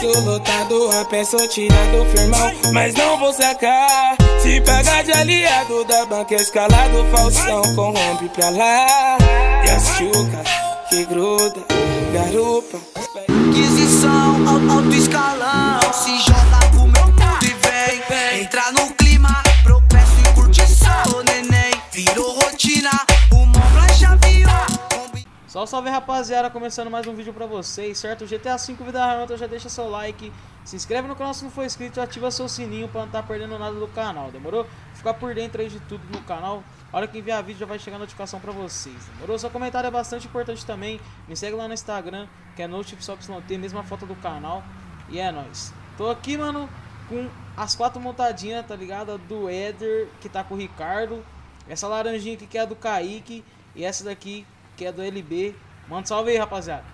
Posto lotado, a peça tirado firmão, mas não vou sacar. Se pagar de aliado da banca escalado, Faustão corrompe pra lá. E as chucas que gruda, garupa. Aquisição, alto escalão. Se joga pro meu mundo e vem. Entra no clima, progresso e curtição. Neném, virou rotina, o Montblanc já virou. Salve, salve rapaziada, começando mais um vídeo pra vocês, certo? GTA V Vida Real, então já deixa seu like, se inscreve no canal se não for inscrito e ativa seu sininho pra não estar perdendo nada do canal, demorou? Ficar por dentro aí de tudo no canal, a hora que enviar vídeo já vai chegar a notificação pra vocês, demorou? Seu comentário é bastante importante também, me segue lá no Instagram, que é NotifSopsLT, mesma foto do canal, e é nóis. Tô aqui, mano, com as 4 montadinhas, tá ligado? A do Éder, que tá com o Ricardo, essa laranjinha aqui que é a do Kaique, e essa daqui que é do LB. Manda salve aí, rapaziada.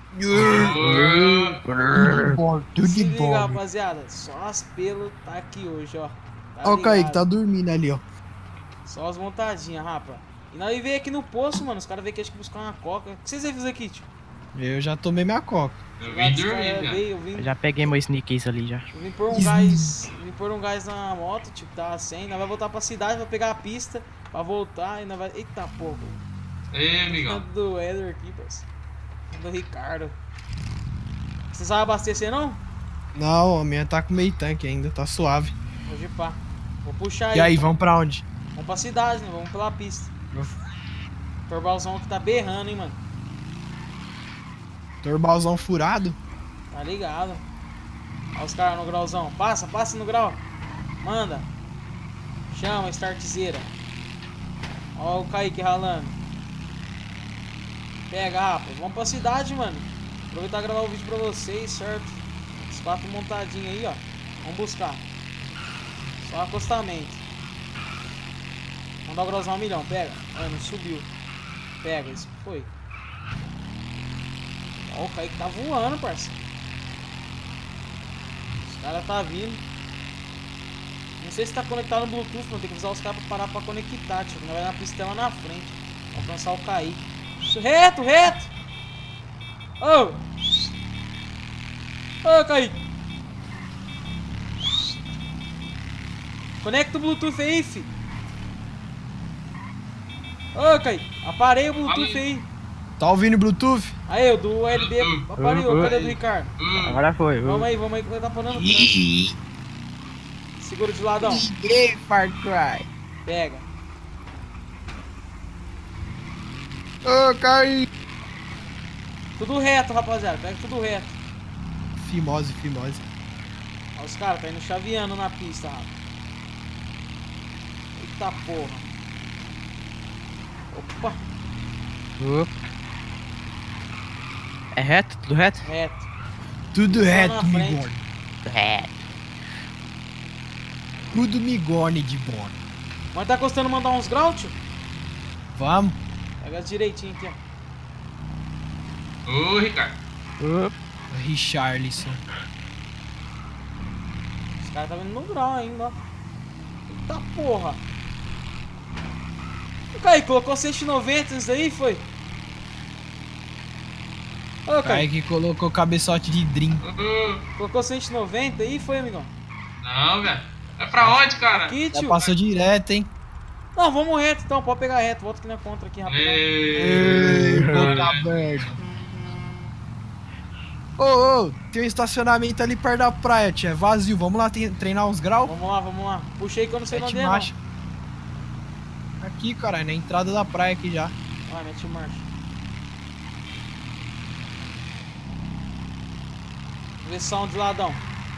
Tudo Se de liga, bom. rapaziada. Só as pelos tá aqui hoje, ó. Ó, o Kaique ligado? tá dormindo ali, ó. Só as montadinhas, rapa. E nós veio aqui no poço, mano. Os caras veio aqui acho que buscar uma coca. O que vocês veio fazer aqui, tio? Eu já tomei minha coca. Eu vim dormir, Eu velho. vim, Já peguei meu sneakers ali já. eu vim pôr um gás. Vim pôr um gás na moto, tipo, tava sem. Nós vai voltar pra cidade, vai pegar a pista pra voltar e nós vai. Eita porra. Ei, amigão. Do Éder aqui, parceiro. Do Ricardo. Você sabe abastecer não? Não, a minha tá com meio tanque ainda, tá suave. Hoje pá. Vou puxar E aí, vamos pra onde? Vamos pra cidade, né? Vamos pela pista. Torbalzão que tá berrando, hein, mano. Torbalzão furado? Tá ligado. Olha os caras no grauzão. Passa, passa no grau. Manda. Chama, startzeira. Olha o Kaique ralando. Pega, rapaz. Vamos pra cidade, mano. Aproveitar e gravar o vídeo pra vocês, certo? Os 4 montadinhos aí, ó. Vamos buscar. Só acostamento. Vamos dar o grauzão 1 milhão. Pega. Ah, não subiu. Pega, isso foi. Ó, o Kaique tá voando, parceiro. Os caras tá vindo. Não sei se tá conectado no Bluetooth, mano. Tem que usar os caras pra parar pra conectar, tio. Não vai na pistela na frente. Pra alcançar o Kaique. Reto, reto! Ô! Ô, Kaique! Conecta o Bluetooth aí, fi! Ô, Kaique! Aparei o Bluetooth aí! Tá ouvindo o Bluetooth? Aí, o do LB aparelhou, cadê o do Ricardo? Agora foi. Vamos aí, que vai tá parando o trânsito. Segura de ladão. Ei, Far Cry. Pega. Ô, Kaique. Tudo reto, rapaziada. Pega tudo reto. Fimose, fimose. Olha os caras, tá indo chaveando na pista, rapaz. Eita porra. Opa, Opa. É reto? Tudo reto? reto. Tudo Só reto, na frente. migone. Reto. Tudo migone de bom. Mas tá custando mandar uns graus, tio? Vamos. Pega direitinho aqui, ó. Ô, Ricardo. Opa. Richarlison. Os caras tá vindo no grau ainda, ó. Eita porra. O Kaique colocou 190 isso daí, foi? Ô, Kaique, Kaique colocou cabeçote de Dream. Ô, colocou 190 aí, foi, amigão? não, velho. Vai pra onde, cara? Aqui, Já tio. passou direto, hein? Não, vamos reto então, pode pegar reto. Volta aqui na contra aqui, rapidão. Ei, Ei, boca aberta. Ô, tem um estacionamento ali perto da praia, tia. É vazio. Vamos lá treinar uns graus? Vamos lá, vamos lá. Puxei que eu não sei Mete onde é, não. marcha. Aqui, caralho, na entrada da praia aqui já. Vai, mete marcha. Vê som de ladão.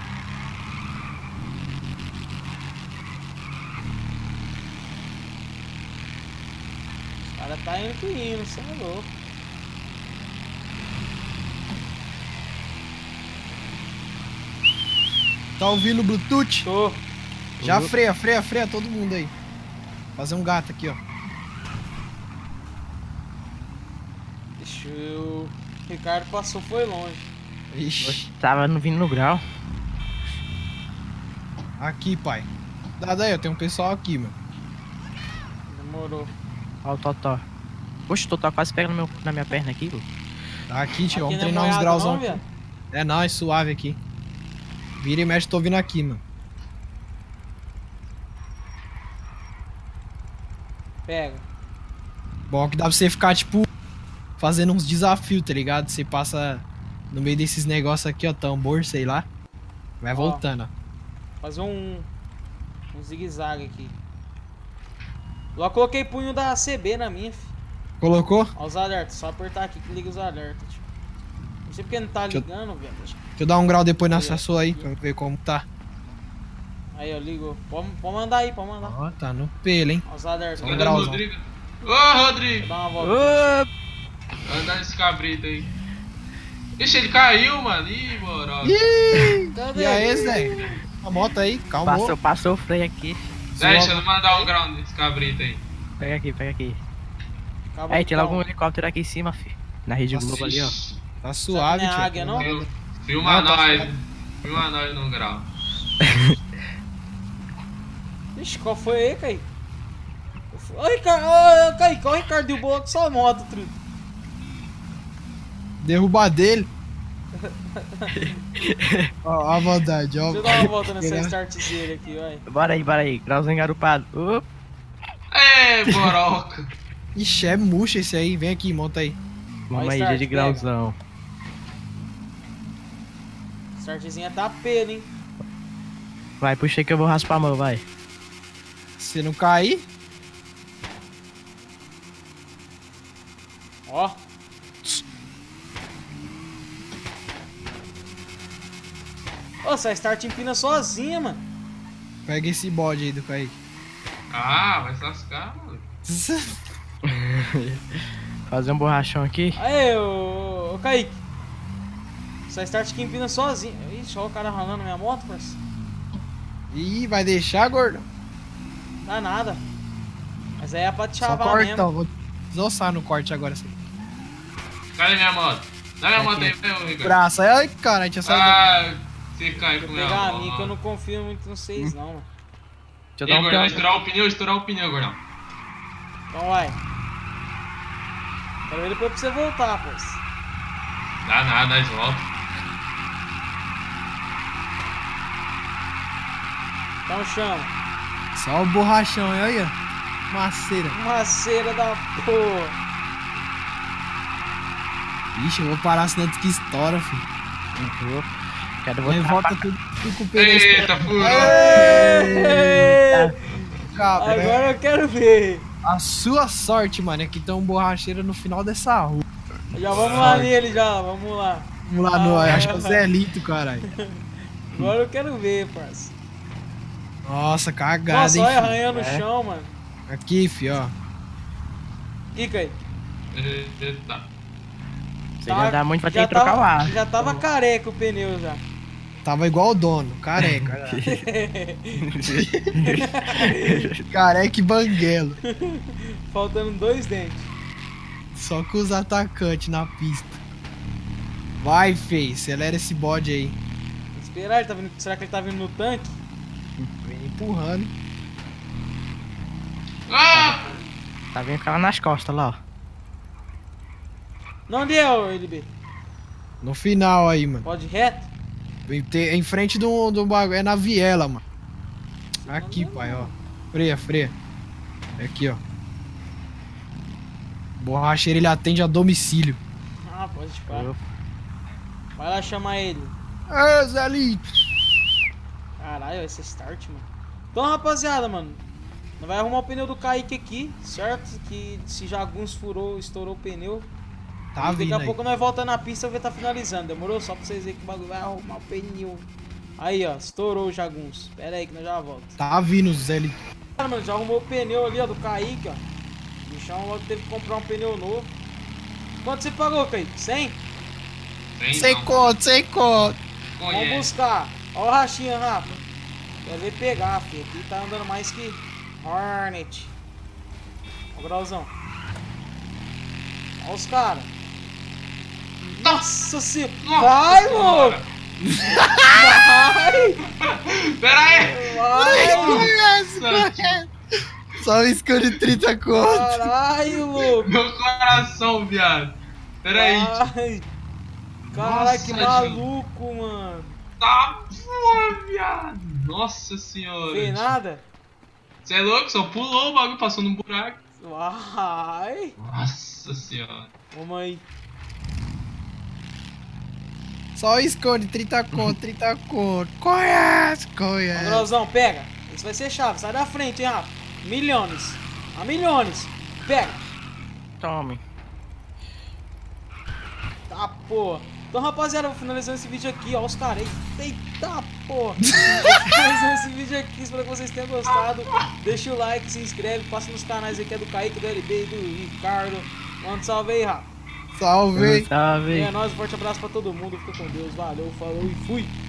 Os caras tá indo que indo, cê é louco. Tá ouvindo o Bluetooth? Tô. Já freia todo mundo aí. Fazer um gato aqui, ó. Deixa eu... O Ricardo passou, foi longe. Ixi. Tava vindo no grau. Aqui, pai. Dá daí, ó. Tem um pessoal aqui, meu. Demorou. Olha o Totó. Poxa, o Totó quase pega na minha perna aqui, Lu. Tá aqui, tio. Aqui Vamos não é treinar uns moiado grauzão não, aqui. viado? É nóis, suave aqui. Vira e mexe, tô vindo aqui, mano. Pega. Bom que dá pra você ficar, tipo, fazendo uns desafios, tá ligado? Você passa no meio desses negócios aqui, ó, tambor, sei lá. Vai voltando, ó. Fazer um zigue-zague aqui. Lá coloquei punho da CB na minha, fi. Colocou? Ó os alertas, só apertar aqui que liga os alertas, tio. Não sei porque não tá Deixa eu- ligando, velho. Deixa eu dar um grau depois nessa sua aí, pra ver como tá. Aí, ó, ligou. Pode mandar aí, pode mandar. Ó, tá no pelo, hein? Ó os alertas. Um Cadê o grauzão. Rodrigo? Ô, Rodrigo! Vou dar uma volta. Opa! Vai dar esse cabrito aí. Ixi, ele caiu, mano. Ih, moral. Ih! Cadê? E aí, Zé? A moto aí, calma. Passou o freio aqui. Deixa eu mandar um grau nesse cabrito aí. Pega aqui, pega aqui. Acabou Aí, de tem dar logo um um- helicóptero aqui em cima, fi. Na Rede Nossa, Globo ali, ó. Ixi, Tá suave, Será que não é tio. águia, não? Filma Não, tá nós. suave. Filma nós no grau. Ixi, qual foi aí, Kaique? Ô, Ricardo, ô, Kaique, olha o Ricardo de boa com sua moto, truto. Derrubar dele. Ó, a maldade, ó. Deixa eu dar uma volta nessa Querer- startzeira aqui, vai. Bora aí. Grauzinho engarupado. Opa! É, boroca. Ixi, é murcho esse aí. Vem aqui, monta aí. Vamos Vai, aí, start, dia de pega. grauzão. Startzinha tá pelo, hein? Vai, puxa aí que eu vou raspar a mão, vai. Se não cair, Ó. Ô, essa start empina sozinha, mano. pega esse bode aí do Kaique. Ah, vai se lascar, mano. Fazer um borrachão aqui. Aê, ô Kaique. Essa start que empina sozinha. Ixi, olha o cara ralando minha moto, parceiro. Ih, vai deixar, gordo? Dá nada. Mas aí é pra te Só chavar cortão. mesmo. Vou desossar no corte agora. Assim. Cadê minha moto? Dá minha Aqui. moto aí, meu, Ricardo. Braço. Ai, cara, a gente já saiu. Ah, você caiu Vou com minha pegar a moto. minha que eu não confio muito nos vocês, não, mano. Deixa eu E dar aí, um gordão, pé. estourar o pneu, gordão. Então vai. Quero ver depois pra você voltar, pois. Dá nada, nós volta. Então chama. Só o borrachão aí, ó. Maceira. Maceira da porra. Ixi, eu vou parar senão diz que estoura, filho. Quero Aí voltar. volta tudo com o pneu. Eita, furou. Cabra, né? Agora eu quero ver. A sua sorte, mano, é que tem um borracheiro no final dessa rua. Já vamos lá nele já, vamos lá. Vamos lá, no, acho que é o Zé Lito, caralho. Agora eu quero ver, parça. Nossa, cagada, Nossa, hein, olha filho. arranhando no É. chão, mano. Aqui, fi, ó. Kika aí. Eita. Se ele andar muito, vai ter já que trocar tava- o ar. Já tava careca o pneu já. Tava igual o dono, careca. Careca e banguelo. Faltando 2 dentes. Só com os atacantes na pista. Vai, fei, acelera esse bode aí. Esperar, ele tá vindo, será que ele tá vindo no tanque? Vem empurrando. Ah! Tá vendo ficar lá nas costas, lá, ó. Não, onde é, ô LB? No final aí, mano. Pode ir reto? Em frente do bagulho. É na viela, mano. Aqui, pai, ó. Freia, freia. Aqui, ó. Borracheiro, ele atende a domicílio. Ah, pode parar. Vai lá chamar ele. Ah, Zé Lito. Caralho, esse é start, mano. Então, rapaziada, mano. Nós vai arrumar o pneu do Kaique aqui, certo? Que se já alguns furou, estourou o pneu. Tá E daqui vindo a aí. pouco nós volta na pista e vai estar finalizando. Demorou? Só pra vocês verem que o bagulho vai arrumar o pneu. Aí, ó. Estourou o jagunço. Pera aí que nós já volta. Tá vindo, Zé Lito. Cara, mano, já arrumou o pneu ali, ó, do Kaique, ó. O bichão logo teve que comprar um pneu novo. Quanto você pagou, Kaique? 100? Sem conto, sem conto. Vamos Conhece. buscar. Ó o rachinha, Rafa. Quer ver pegar, filho. Aqui tá andando mais que Hornet. Ó o grauzão. Ó os caras. Nossa senhora. Vai, louco. Vai. Pera aí! Vai. Conhece, conhece. Só um iscão de 30 conto. Caralho, louco. Meu coração, viado. Pera aí. Vai. Caralho, que Nossa, maluco, mano. Tá viado. Nossa senhora. Fez nada? Você é louco? Só pulou o bagulho, passou num buraco. Ai. Nossa senhora. Vamos aí. Só esconde, 30 conto, 30 conto. Conhece, conhece. Grosão, pega. Isso vai ser chave. Sai da frente, hein, Rafa. Milhões. A milhões. Pega. Tome. Tá, porra. Então, rapaziada, vou finalizando esse vídeo aqui, ó, os caras aí. Eita, porra. Vou finalizando esse vídeo aqui, espero que vocês tenham gostado. Deixa o like, se inscreve, passa nos canais aí que é do Kaique, do LB e do Ricardo. Manda um salve aí, Rafa. Salve. Salve. E é nóis, um forte abraço pra todo mundo, fica com Deus, valeu, falou e fui.